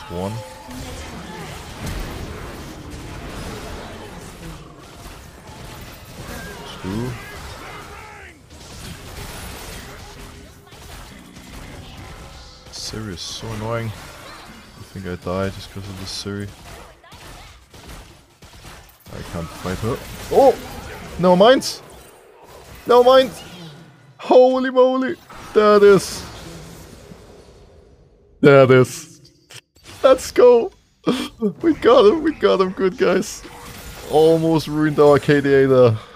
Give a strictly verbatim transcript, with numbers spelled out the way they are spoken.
one. Two. Siri is so annoying. I think I died just because of this Siri. I can't fight her. Oh! Never mind! Never mind! Holy moly! There it is! There it is! Let's go! We got him, we got him, good guys. Almost ruined our K D A there.